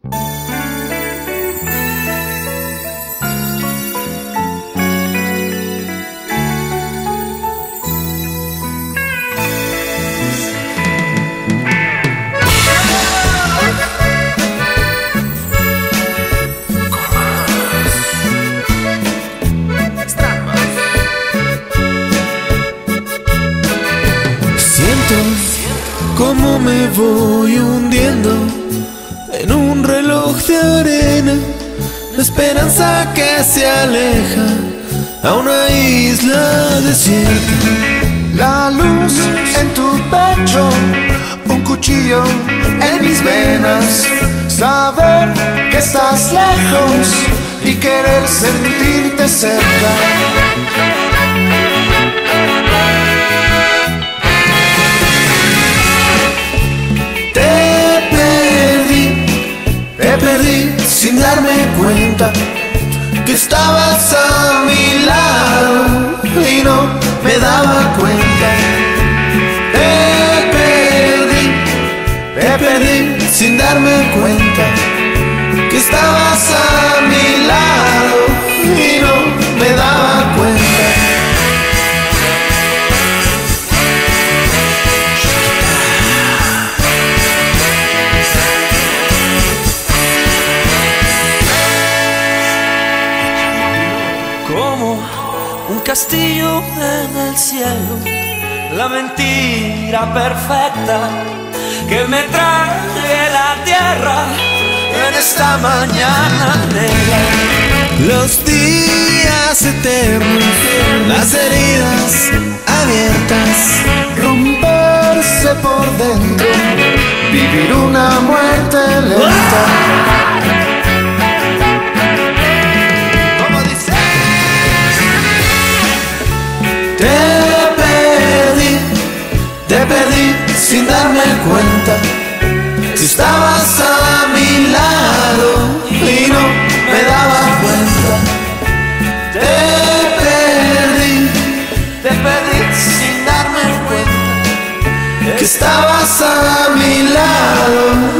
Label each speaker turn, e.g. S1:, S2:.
S1: Cómo me voy hundiendo en un reloj de arena, la esperanza que se aleja a una isla desierta.
S2: La luz en tu pecho, un cuchillo en mis venas, saber que estás lejos y querer sentirte cerca. Te perdí sin darme cuenta que estabas a mi lado y no me daba cuenta. Te perdí sin darme cuenta que estabas a mi lado y no me daba cuenta.
S3: Como un castillo en el cielo, la mentira perfecta que me trae la tierra en esta mañana negra.
S1: Los días eternos, las heridas abiertas,
S2: romperse por dentro, vivir una muerte lenta. Te perdí sin darme cuenta que estabas a mi lado y no me daba cuenta. Te perdí sin darme cuenta que estabas a mi lado